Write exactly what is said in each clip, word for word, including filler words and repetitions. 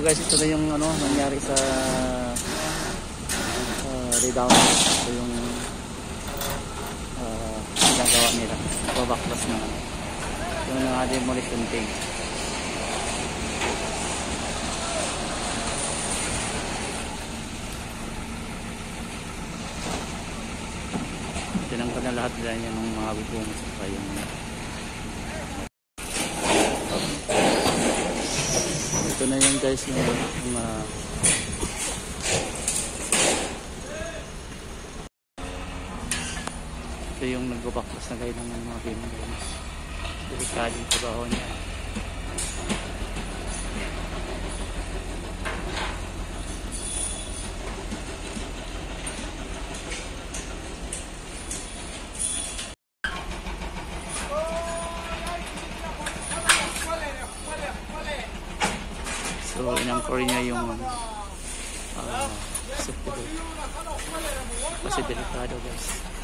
guys, ito na yung ano nangyari sa uh, Laydown. Ito yung uh, ginagawa nila. Babaklas na yung mga demolition thing. Tinanggal na lahat nila yan ng mga bubong sa yung ito na yan guys yung, yung uh, ito yung nagbabaklas na kayo ng mga bimong delikado yung trabaho niya. So inangkor niya yung uh, safety kasi delikado guys.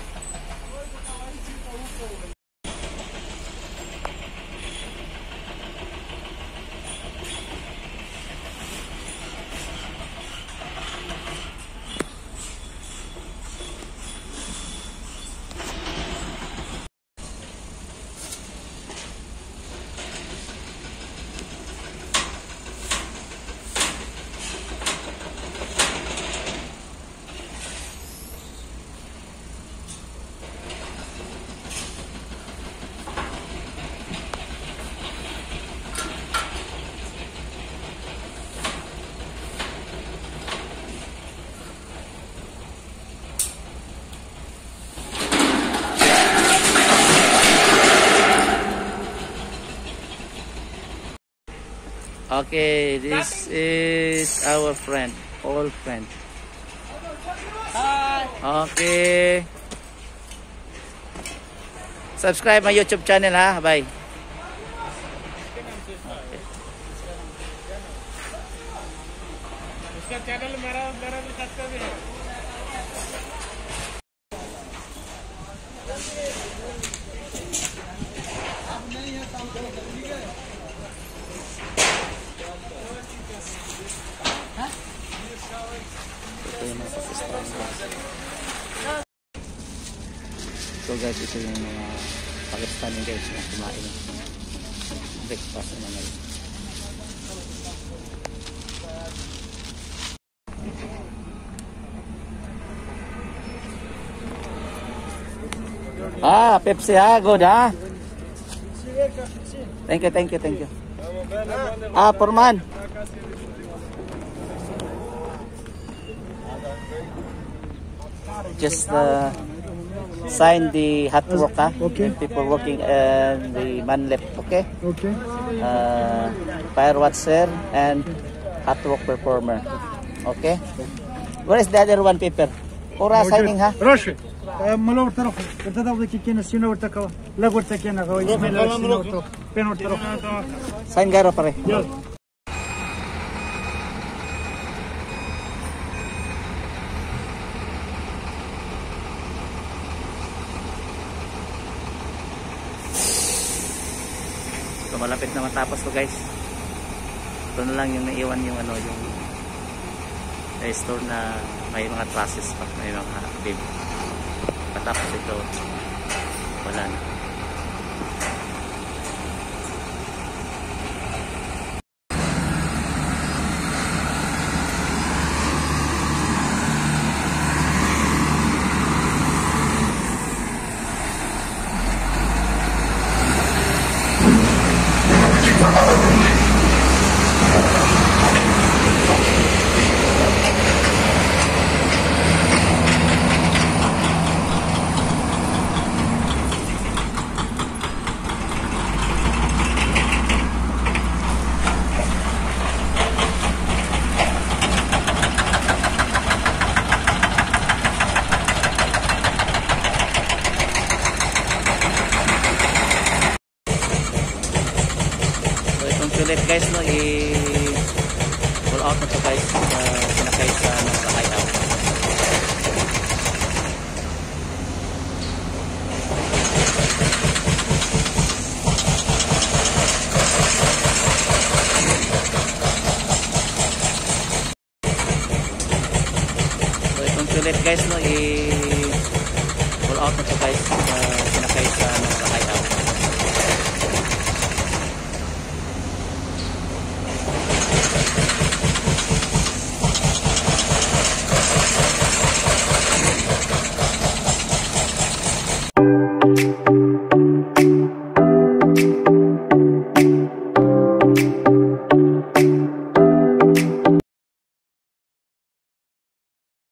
Okay, this is our friend, old friend. Hi. Okay. Subscribe my YouTube channel ha. Bye. Okay. इसका channel मेरा मेरा भी सब्सक्राइब है. आप नहीं है काम करो ठीक है. So guys, ito yung mga Pakistani guys na kumain ng breakfast na ngayon. Ah, Pepsi ha, good ha. Thank you, thank you, thank you. Ah, Purman. Just uh, sign the hot work, huh? Okay. People working and the man left, okay? Okay. Uh, fire watcher and hot work performer, okay? Where is the other one paper? Ora signing, ha? Rush. Malo taraf. Kita tahu kita kena sino bertakwa. Lagu kita kena kau. Sino tu. Penor taraf. Sign garo pare. So malapit na matapos ko guys. Ito na lang yung naiwan yung ano yung eh, store na may mga trusses pa, may mga bib. Patapos ito wala na. Ulit guys no, i-pull out na to guys, uh, sinakay sa ano, sa Laydown. ulit guys no, i pull out na to guys. Uh,